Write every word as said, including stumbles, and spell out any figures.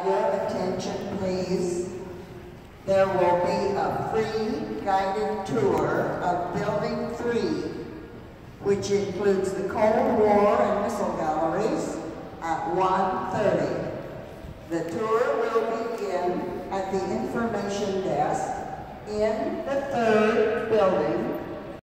have your attention, please. There will be a free guided tour of Building three, which includes the Cold War and Missile Galleries at one thirty. The tour will begin at the information desk in the third building